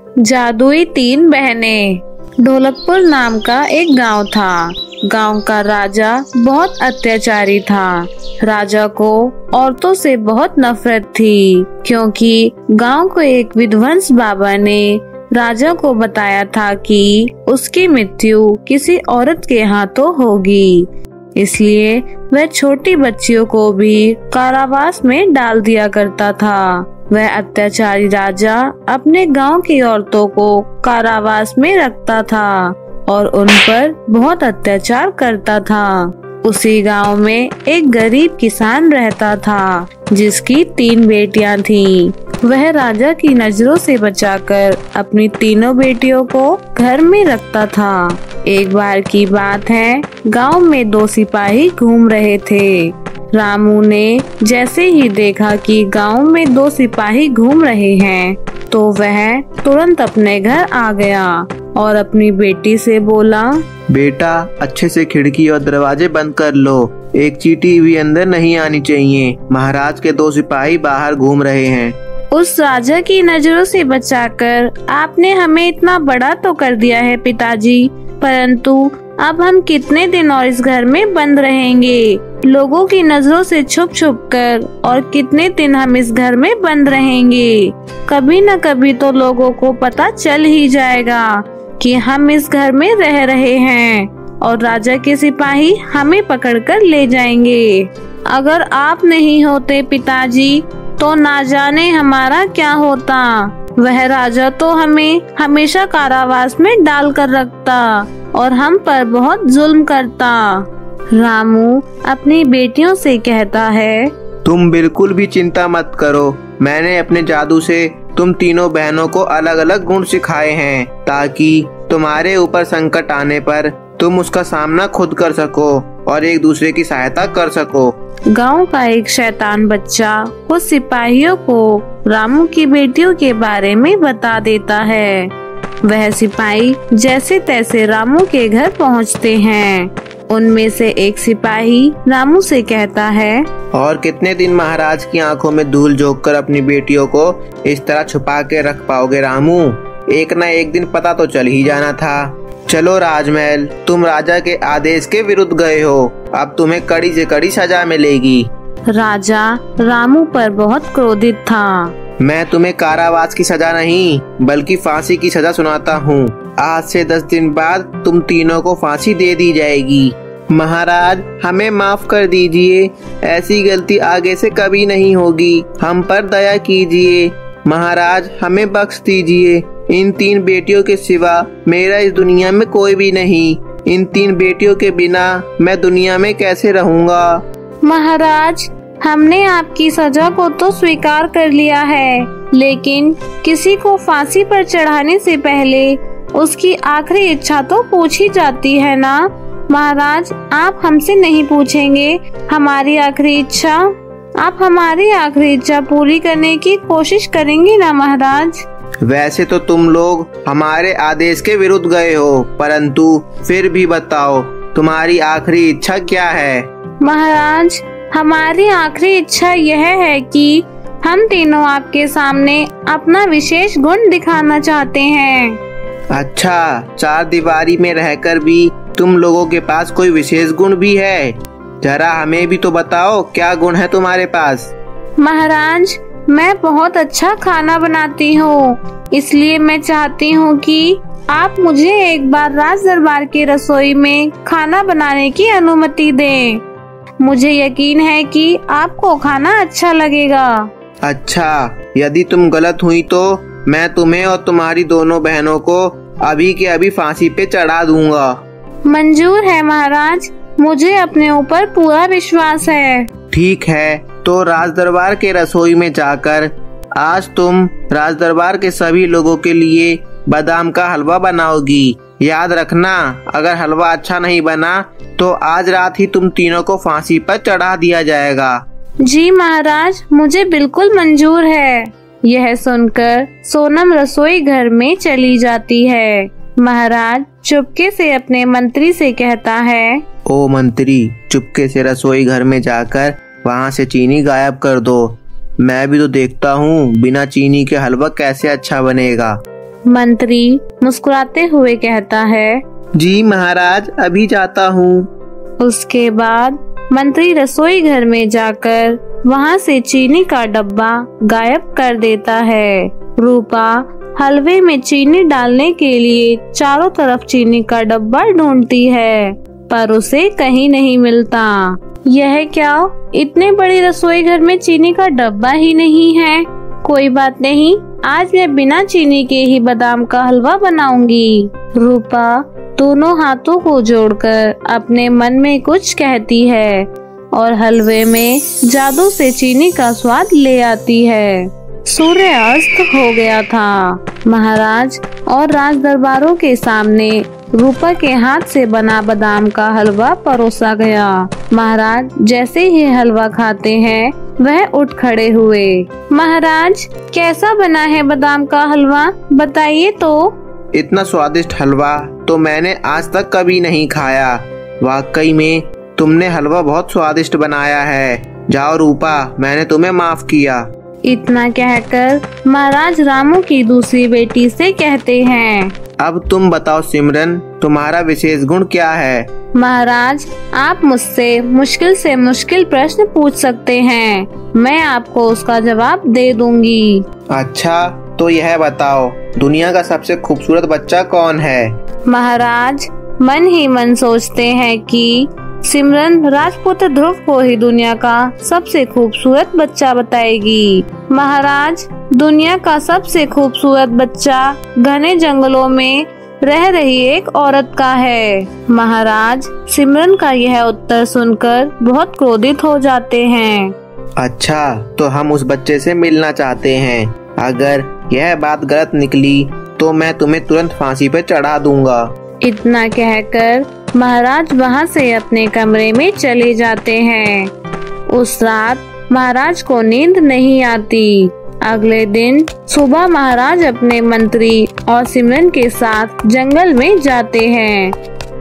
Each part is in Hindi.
जादुई तीन बहनें। ढोलकपुर नाम का एक गांव था। गांव का राजा बहुत अत्याचारी था। राजा को औरतों से बहुत नफरत थी, क्योंकि गांव को एक विध्वंस बाबा ने राजा को बताया था कि उसकी मृत्यु किसी औरत के हाथों होगी। इसलिए वह छोटी बच्चियों को भी कारावास में डाल दिया करता था। वह अत्याचारी राजा अपने गांव की औरतों को कारावास में रखता था और उन पर बहुत अत्याचार करता था। उसी गांव में एक गरीब किसान रहता था, जिसकी 3 बेटियां थीं। वह राजा की नजरों से बचाकर अपनी तीनों बेटियों को घर में रखता था। एक बार की बात है, गांव में 2 सिपाही घूम रहे थे। रामू ने जैसे ही देखा कि गांव में 2 सिपाही घूम रहे हैं, तो वह तुरंत अपने घर आ गया और अपनी बेटी से बोला, बेटा अच्छे से खिड़की और दरवाजे बंद कर लो। एक चींटी भी अंदर नहीं आनी चाहिए। महाराज के 2 सिपाही बाहर घूम रहे हैं। उस राजा की नजरों से बचाकर आपने हमें इतना बड़ा तो कर दिया है पिताजी, परंतु अब हम कितने दिन और इस घर में बंद रहेंगे? लोगों की नजरों से छुप छुप कर और कितने दिन हम इस घर में बंद रहेंगे? कभी न कभी तो लोगों को पता चल ही जाएगा कि हम इस घर में रह रहे हैं और राजा के सिपाही हमें पकड़कर ले जाएंगे। अगर आप नहीं होते पिताजी, तो ना जाने हमारा क्या होता। वह राजा तो हमें हमेशा कारावास में डाल कर रखता और हम पर बहुत जुल्म करता। रामू अपनी बेटियों से कहता है, तुम बिल्कुल भी चिंता मत करो। मैंने अपने जादू से तुम तीनों बहनों को अलग अलग गुण सिखाए हैं, ताकि तुम्हारे ऊपर संकट आने पर तुम उसका सामना खुद कर सको और एक दूसरे की सहायता कर सको। गांव का एक शैतान बच्चा उस सिपाहियों को रामू की बेटियों के बारे में बता देता है। वह सिपाही जैसे तैसे रामू के घर पहुंचते हैं। उनमें से एक सिपाही रामू से कहता है, और कितने दिन महाराज की आंखों में धूल झोंक कर अपनी बेटियों को इस तरह छुपा के रख पाओगे रामू? एक न एक दिन पता तो चल ही जाना था। चलो राजमहल, तुम राजा के आदेश के विरुद्ध गए हो, अब तुम्हें कड़ी से कड़ी सजा मिलेगी। राजा रामू पर बहुत क्रोधित था। मैं तुम्हें कारावास की सजा नहीं बल्कि फांसी की सजा सुनाता हूँ। आज से 10 दिन बाद तुम तीनों को फांसी दे दी जाएगी। महाराज हमें माफ कर दीजिए, ऐसी गलती आगे से कभी नहीं होगी। हम पर दया कीजिए। महाराज हमें बख्श दीजिए। इन 3 बेटियों के सिवा मेरा इस दुनिया में कोई भी नहीं। इन 3 बेटियों के बिना मैं दुनिया में कैसे रहूँगा? महाराज हमने आपकी सजा को तो स्वीकार कर लिया है, लेकिन किसी को फांसी पर चढ़ाने से पहले उसकी आखिरी इच्छा तो पूछी जाती है ना। महाराज आप हमसे नहीं पूछेंगे हमारी आखिरी इच्छा? आप हमारी आखिरी इच्छा पूरी करने की कोशिश करेंगे ना महाराज? वैसे तो तुम लोग हमारे आदेश के विरुद्ध गए हो, परंतु फिर भी बताओ तुम्हारी आखिरी इच्छा क्या है? महाराज हमारी आखिरी इच्छा यह है कि हम तीनों आपके सामने अपना विशेष गुण दिखाना चाहते हैं। अच्छा, 4 दीवारी में रहकर भी तुम लोगों के पास कोई विशेष गुण भी है? जरा हमें भी तो बताओ, क्या गुण है तुम्हारे पास? महाराज मैं बहुत अच्छा खाना बनाती हूँ, इसलिए मैं चाहती हूँ कि आप मुझे एक बार राज दरबार की रसोई में खाना बनाने की अनुमति दें। मुझे यकीन है कि आपको खाना अच्छा लगेगा। अच्छा, यदि तुम गलत हुई तो मैं तुम्हें और तुम्हारी दोनों बहनों को अभी के अभी फांसी पे चढ़ा दूंगा। मंजूर है महाराज, मुझे अपने ऊपर पूरा विश्वास है। ठीक है, तो राज दरबार के रसोई में जाकर आज तुम राज दरबार के सभी लोगों के लिए बादाम का हलवा बनाओगी। याद रखना, अगर हलवा अच्छा नहीं बना तो आज रात ही तुम तीनों को फांसी पर चढ़ा दिया जाएगा। जी महाराज, मुझे बिल्कुल मंजूर है। यह सुनकर सोनम रसोई घर में चली जाती है। महाराज चुपके से अपने मंत्री से कहता है, ओ मंत्री, चुपके से रसोई घर में जाकर वहाँ से चीनी गायब कर दो। मैं भी तो देखता हूँ बिना चीनी के हलवा कैसे अच्छा बनेगा। मंत्री मुस्कुराते हुए कहता है, जी महाराज, अभी जाता हूँ। उसके बाद मंत्री रसोई घर में जाकर वहाँ से चीनी का डब्बा गायब कर देता है। रूपा हलवे में चीनी डालने के लिए चारों तरफ चीनी का डब्बा ढूंढती है, पर उसे कहीं नहीं मिलता। यह क्या, इतने बड़ी रसोई घर में चीनी का डब्बा ही नहीं है। कोई बात नहीं, आज मैं बिना चीनी के ही बादाम का हलवा बनाऊंगी। रूपा दोनों हाथों को जोड़कर अपने मन में कुछ कहती है और हलवे में जादू से चीनी का स्वाद ले आती है। सूर्य अस्त हो गया था। महाराज और राज दरबारों के सामने रूपा के हाथ से बना बादाम का हलवा परोसा गया। महाराज जैसे ही हलवा खाते हैं वह उठ खड़े हुए। महाराज, कैसा बना है बादाम का हलवा, बताइए तो। इतना स्वादिष्ट हलवा तो मैंने आज तक कभी नहीं खाया। वाकई में तुमने हलवा बहुत स्वादिष्ट बनाया है। जाओ रूपा, मैंने तुम्हें माफ किया। इतना कहकर महाराज रामू की दूसरी बेटी से कहते हैं, अब तुम बताओ सिमरन, तुम्हारा विशेष गुण क्या है? महाराज, आप मुझसे मुश्किल से मुश्किल प्रश्न पूछ सकते हैं, मैं आपको उसका जवाब दे दूंगी। अच्छा, तो यह बताओ, दुनिया का सबसे खूबसूरत बच्चा कौन है? महाराज मन ही मन सोचते हैं कि सिमरन राजपुत्र ध्रुव को ही दुनिया का सबसे खूबसूरत बच्चा बताएगी। महाराज, दुनिया का सबसे खूबसूरत बच्चा घने जंगलों में रह रही एक औरत का है। महाराज सिमरन का यह उत्तर सुनकर बहुत क्रोधित हो जाते हैं। अच्छा, तो हम उस बच्चे से मिलना चाहते हैं। अगर यह बात गलत निकली तो मैं तुम्हें तुरंत फांसी पर चढ़ा दूंगा। इतना कहकर महाराज वहाँ से अपने कमरे में चले जाते हैं। उस रात महाराज को नींद नहीं आती। अगले दिन सुबह महाराज अपने मंत्री और सिमरन के साथ जंगल में जाते हैं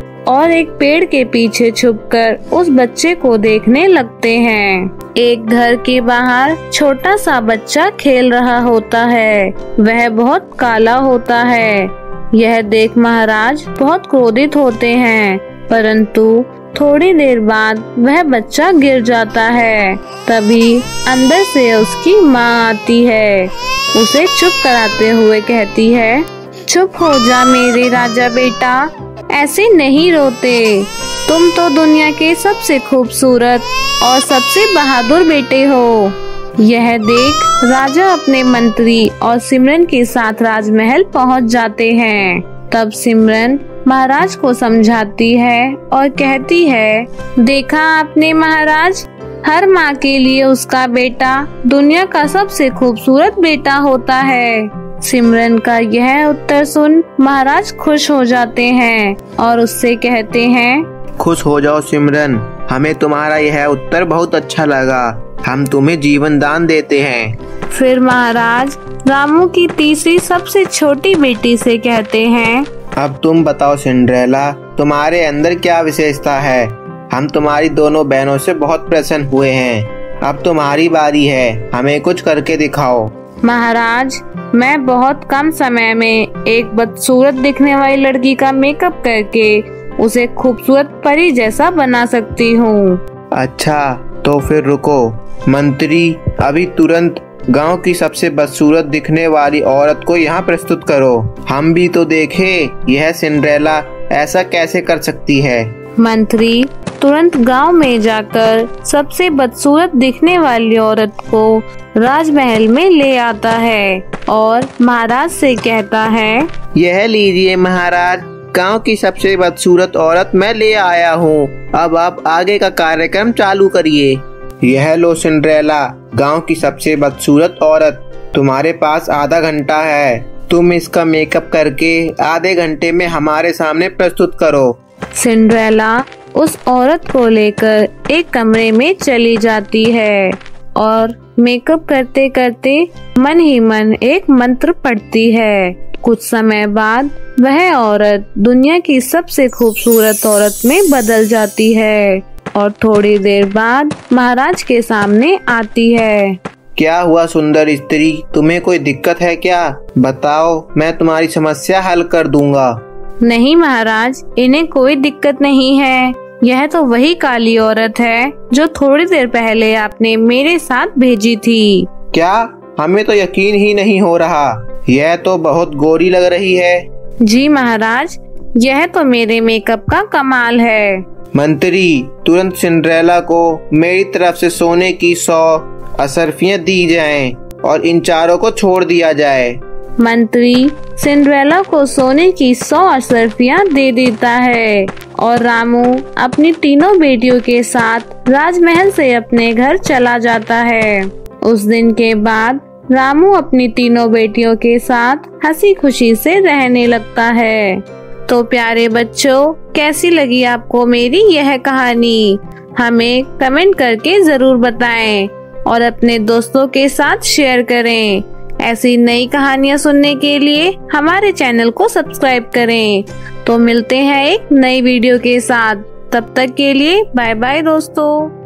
और एक पेड़ के पीछे छुपकर उस बच्चे को देखने लगते हैं। एक घर के बाहर छोटा सा बच्चा खेल रहा होता है। वह बहुत काला होता है। यह देख महाराज बहुत क्रोधित होते हैं, परंतु थोड़ी देर बाद वह बच्चा गिर जाता है। तभी अंदर से उसकी माँ आती है। उसे चुप कराते हुए कहती है, चुप हो जा मेरे राजा बेटा, ऐसे नहीं रोते। तुम तो दुनिया के सबसे खूबसूरत और सबसे बहादुर बेटे हो। यह देख राजा अपने मंत्री और सिमरन के साथ राजमहल पहुंच जाते हैं। तब सिमरन महाराज को समझाती है और कहती है, देखा आपने महाराज, हर माँ के लिए उसका बेटा दुनिया का सबसे खूबसूरत बेटा होता है। सिमरन का यह उत्तर सुन महाराज खुश हो जाते हैं और उससे कहते हैं, खुश हो जाओ सिमरन, हमें तुम्हारा यह उत्तर बहुत अच्छा लगा। हम तुम्हें जीवन दान देते हैं। फिर महाराज रामू की तीसरी सबसे छोटी बेटी से कहते हैं, अब तुम बताओ सिंड्रेला, तुम्हारे अंदर क्या विशेषता है? हम तुम्हारी दोनों बहनों से बहुत प्रसन्न हुए हैं। अब तुम्हारी बारी है, हमें कुछ करके दिखाओ। महाराज, मैं बहुत कम समय में एक बदसूरत दिखने वाली लड़की का मेकअप करके उसे खूबसूरत परी जैसा बना सकती हूँ। अच्छा, तो फिर रुको मंत्री, अभी तुरंत गांव की सबसे बदसूरत दिखने वाली औरत को यहाँ प्रस्तुत करो। हम भी तो देखें यह सिंड्रेला ऐसा कैसे कर सकती है। मंत्री तुरंत गांव में जाकर सबसे बदसूरत दिखने वाली औरत को राजमहल में ले आता है और महाराज से कहता है, यह लीजिए महाराज, गांव की सबसे बदसूरत औरत मैं ले आया हूँ। अब आप आगे का कार्यक्रम चालू करिए। यह लो सिंड्रेला, गांव की सबसे बदसूरत औरत, तुम्हारे पास आधा घंटा है। तुम इसका मेकअप करके आधे घंटे में हमारे सामने प्रस्तुत करो। सिंड्रेला उस औरत को लेकर एक कमरे में चली जाती है और मेकअप करते करते मन ही मन एक मंत्र पढ़ती है। कुछ समय बाद वह औरत दुनिया की सबसे खूबसूरत औरत में बदल जाती है और थोड़ी देर बाद महाराज के सामने आती है। क्या हुआ सुंदर स्त्री, तुम्हें कोई दिक्कत है क्या? बताओ, मैं तुम्हारी समस्या हल कर दूंगा। नहीं महाराज, इन्हें कोई दिक्कत नहीं है। यह तो वही काली औरत है जो थोड़ी देर पहले आपने मेरे साथ भेजी थी। क्या? हमें तो यकीन ही नहीं हो रहा। यह तो बहुत गोरी लग रही है। जी महाराज, यह तो मेरे मेकअप का कमाल है। मंत्री, तुरंत सिंड्रेला को मेरी तरफ से सोने की 100 अशर्फियाँ दी जाएं और इन चारों को छोड़ दिया जाए। मंत्री सिंड्रेला को सोने की 100 अशर्फियाँ दे देता है और रामू अपनी तीनों बेटियों के साथ राजमहल से अपने घर चला जाता है। उस दिन के बाद रामू अपनी तीनों बेटियों के साथ हंसी खुशी से रहने लगता है। तो प्यारे बच्चों, कैसी लगी आपको मेरी यह कहानी? हमें कमेंट करके जरूर बताएं और अपने दोस्तों के साथ शेयर करें। ऐसी नई कहानियाँ सुनने के लिए हमारे चैनल को सब्सक्राइब करें। तो मिलते हैं एक नई वीडियो के साथ। तब तक के लिए बाय बाय दोस्तों।